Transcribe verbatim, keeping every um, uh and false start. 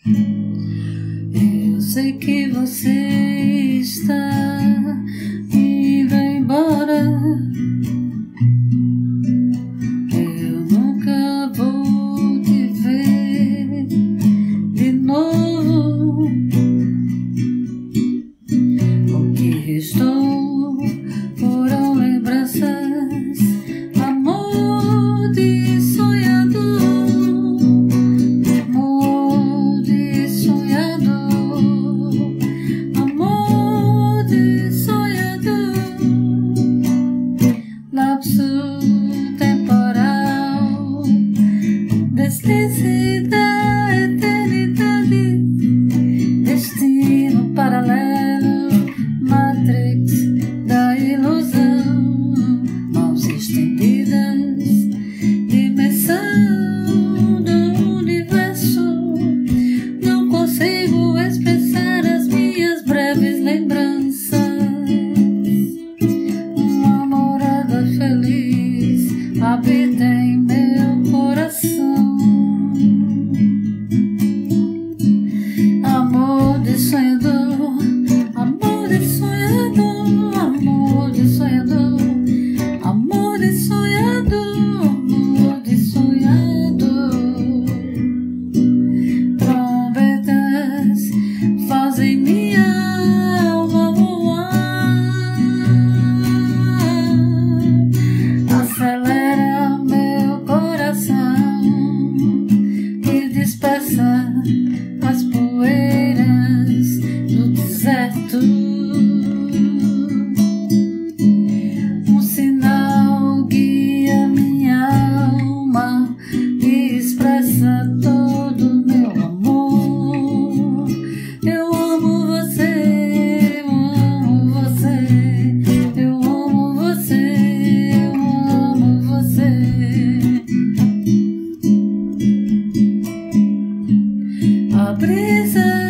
Eu sei que você está indo embora. Eu nunca vou te ver de novo. O que restou foram lembranças, amor de sonhador, amor de sonhador, amor de sonhador. Lapso temporal, deslize da eternidade, destino paralelo, Matrix da ilusão, mãos estendidas, dimensão do universo. Não consigo expressar as minhas breves lembranças. Uma morada feliz habita em meu coração. Amor de sonhador, amor de sonhador, amor de sonhador, amor de sonhador, amor de sonhador. Trombetas fazem minha alma voar, acelera meu coração e dispersa as poeiras do deserto. Um sinal guia minha alma e expressa todo meu amor. Eu amo você, eu amo você, eu amo você, eu amo você. A brisa